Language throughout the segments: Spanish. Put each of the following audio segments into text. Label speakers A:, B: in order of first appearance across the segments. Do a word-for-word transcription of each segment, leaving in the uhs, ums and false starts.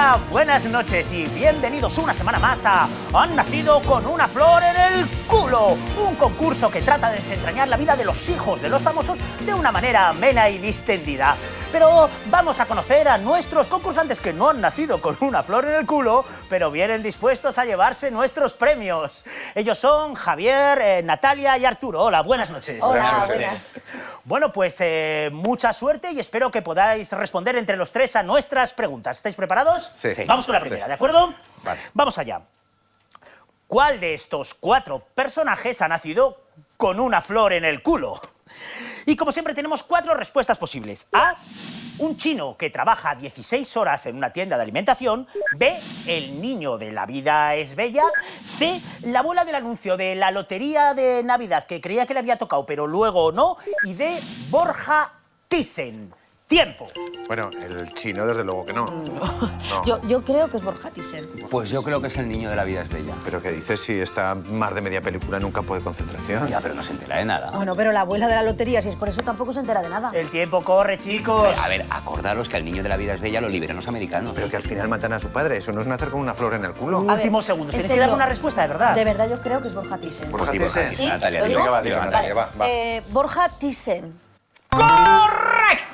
A: Hola, buenas noches y bienvenidos una semana más a Han nacido con una flor en el culo, un concurso que trata de desentrañar la vida de los hijos de los famosos de una manera amena y distendida. Pero vamos a conocer a nuestros concursantes que no han nacido con una flor en el culo, pero vienen dispuestos a llevarse nuestros premios. Ellos son Javier, eh, Natalia y Arturo. Hola, buenas noches.
B: Hola, buenas.
A: Bueno, pues eh, mucha suerte y espero que podáis responder entre los tres a nuestras preguntas. ¿Estáis preparados?
C: Sí. sí.
A: Vamos con la primera, sí. ¿De acuerdo?
C: Vale.
A: Vamos allá. ¿Cuál de estos cuatro personajes ha nacido con una flor en el culo? Y como siempre tenemos cuatro respuestas posibles. A, un chino que trabaja dieciséis horas en una tienda de alimentación. B, el niño de La vida es bella. C, la abuela del anuncio de la lotería de Navidad que creía que le había tocado pero luego no. Y D, Borja Thyssen. Tiempo.
C: Bueno, el chino desde luego que no.
B: No.
C: No.
B: Yo, yo creo que es Borja Thyssen.
D: Pues yo creo que es el niño de La vida es bella.
C: Pero ¿qué dices si está más de media película en un campo de concentración?
D: Ya, pero no se entera de nada.
B: Bueno, pero la abuela de la lotería, si es por eso, tampoco se entera de nada.
A: El tiempo corre, chicos.
D: A ver, acordaros que el niño de La vida es bella lo liberan los americanos.
C: Pero que al final matan a su padre. Eso no es nacer con una flor en el culo.
B: A
A: Últimos
B: ver,
A: segundos.
B: en
A: Tenéis que dar
B: serio,
A: una respuesta de verdad.
B: De verdad yo creo que es Borja Thyssen.
C: Borja
D: Pues di Borja
C: Thyssen.
D: Thyssen,
B: ¿Sí?
D: Natalia,
B: ¿Lo
D: di
B: digo?
C: Venga, va,
D: Digo,
C: diga,
D: Natalia.
C: Natalia, va, va.
B: Eh, Borja Thyssen.
A: ¡Correcto!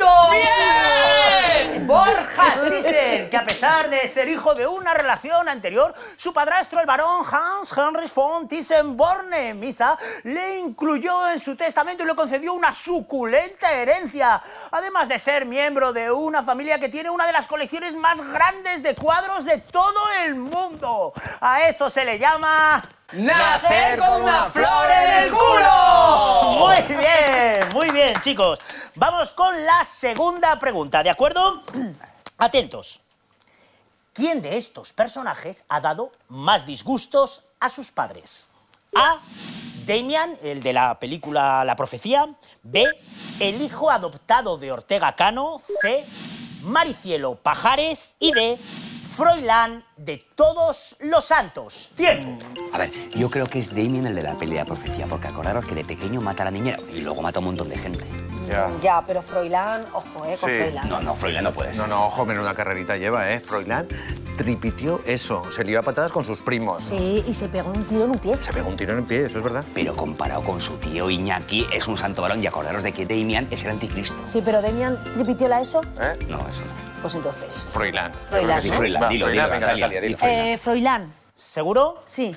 A: ¡Bien! Borja Thyssen, que a pesar de ser hijo de una relación anterior, su padrastro, el barón Hans Heinrich von Thyssen-Bornemisza, le incluyó en su testamento y le concedió una suculenta herencia, además de ser miembro de una familia que tiene una de las colecciones más grandes de cuadros de todo el mundo. A eso se le llama...
D: ¡Nacer con una flor en el culo!
A: Muy bien, muy bien, chicos. Vamos con la segunda pregunta, ¿de acuerdo? Atentos. ¿Quién de estos personajes ha dado más disgustos a sus padres? A, Damian, el de la película La profecía. B, el hijo adoptado de Ortega Cano. C, Maricielo Pajares. Y D, Froilán de Todos los Santos. Tiempo.
D: A ver, yo creo que es Damien el de la peli de la profecía, porque acordaros que de pequeño mata a la niñera y luego mata a un montón de gente.
C: Ya.
B: Ya, pero Froilán, ojo, eh, con
C: Sí.
B: Froilán.
D: No, no, Froilán no puede ser.
C: No, no, ojo, menuda carrerita lleva, ¿eh? Froilán tripitió eso. Se lió a patadas con sus primos.
B: Sí, y se pegó un tiro en un pie.
C: Se pegó un tiro en el pie, eso es verdad.
D: Pero comparado con su tío Iñaki, es un santo varón. Y acordaros de que Damian es el anticristo.
B: Sí, pero Damian tripitió la ESO.
C: ¿Eh?
D: No, eso no.
B: Pues entonces.
C: Froilán.
B: Froilán,
C: Sí,
B: ¿no?
D: Froilán,
C: Va,
D: dilo,
C: Froilán,
D: dilo,
C: venga,
D: Natalia,
C: Natalia,
D: dilo.
C: dilo.
B: Eh, Froilán.
A: ¿Seguro?
B: Sí.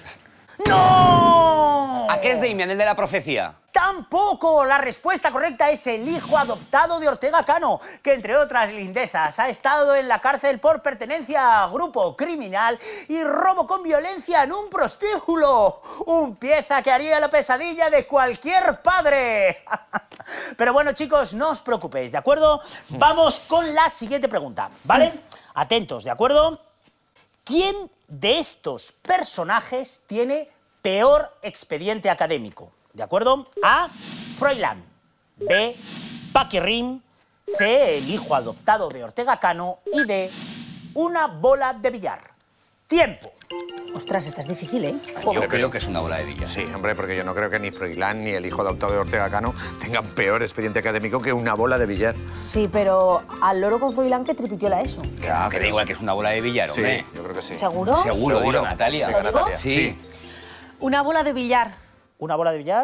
A: ¡No!
D: ¿A qué es Damian el de la profecía?
A: Tampoco. La respuesta correcta es el hijo adoptado de Ortega Cano, que entre otras lindezas ha estado en la cárcel por pertenencia a grupo criminal y robo con violencia en un prostíbulo. Un pieza que haría la pesadilla de cualquier padre. Pero bueno, chicos, no os preocupéis, ¿de acuerdo? Vamos con la siguiente pregunta, ¿vale? Atentos, ¿de acuerdo? ¿Quién de estos personajes tiene peor expediente académico? ¿De acuerdo? A, Froilán. B, Paquirrín. C, el hijo adoptado de Ortega Cano. Y D, una bola de billar. Tiempo.
B: Ostras, esta es difícil, ¿eh?
D: Yo creo que es una bola de billar.
C: Sí, hombre, porque yo no creo que ni Froilán ni el hijo adoptado de Ortega Cano tengan peor expediente académico que una bola de billar.
B: Sí, pero al loro con Froilán que tripitió la ESO.
D: Ya, que da igual que es una bola de billar,
C: Sí,
D: hombre.
C: yo creo que sí.
B: ¿Seguro?
D: Seguro,
C: Seguro.
D: dilo, Natalia.
C: Venga,
B: ¿Lo digo?
C: Natalia.
D: Sí.
B: Una bola de billar.
A: ¿Una bola de billar?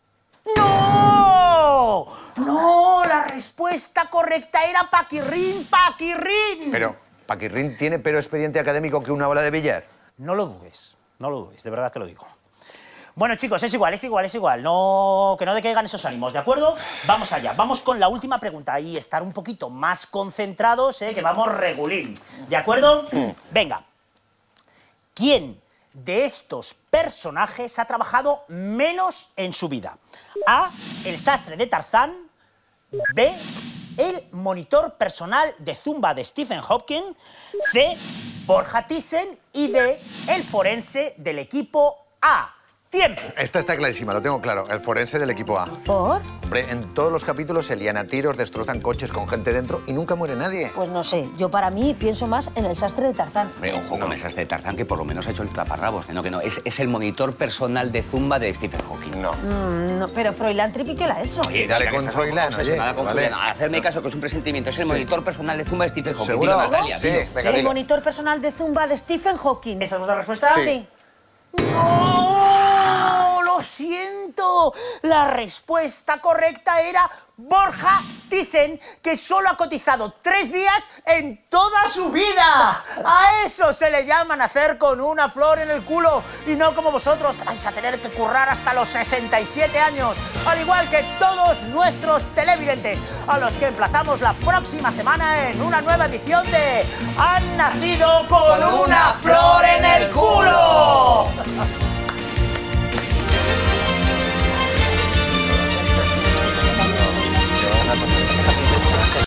A: ¡No! ¡No! La respuesta correcta era Paquirrín, Paquirrín.
C: Pero, ¿Paquirrín tiene peor expediente académico que una bola de billar?
A: No lo dudes, no lo dudes, de verdad te lo digo. Bueno, chicos, es igual, es igual, es igual. No, que no decaigan esos ánimos, ¿de acuerdo? Vamos allá, vamos con la última pregunta y estar un poquito más concentrados, ¿eh? Que vamos regulín. ¿De acuerdo? Venga. ¿Quién de estos personajes ha trabajado menos en su vida? A, el sastre de Tarzán. B, el monitor personal de zumba de Stephen Hawking. C, Borja Thyssen. Y D, el forense del equipo A. Tiempo.
C: Esta está clarísima, lo tengo claro. El forense del equipo A.
B: ¿Por?
C: Hombre, en todos los capítulos se lían a tiros, destrozan coches con gente dentro y nunca muere nadie.
B: Pues no sé, yo para mí pienso más en el sastre de Tarzán.
D: Hombre, ojo con el sastre de Tarzán, que por lo menos ha hecho el taparrabos. Que no, que no. Es, es el monitor personal de Zumba de Stephen Hawking.
C: No.
B: Mm, no, pero Froilán tripió la ESO.
D: Oye,
C: Dale
D: chica,
C: con
D: que estás
C: Froilán,
D: obsesionada
C: oye,
D: con
C: vale.
D: Froilán. Hacerme caso, que es un presentimiento. Es el monitor personal de Zumba de Stephen Hawking.
C: ¿Seguro?
D: Dilo, Natalia,
C: Sí,
D: dilo.
C: venga,
B: el
C: dilo.
B: monitor personal de Zumba de Stephen Hawking.
A: ¿Esa es vuestra respuesta?
B: Sí.
A: ¡No! ¡Lo siento! La respuesta correcta era Borja Thyssen, que solo ha cotizado tres días en toda su vida. A eso se le llama nacer con una flor en el culo y no como vosotros, que vais a tener que currar hasta los sesenta y siete años, al igual que todos nuestros televidentes, a los que emplazamos la próxima semana en una nueva edición de Han nacido con una flor en el culo.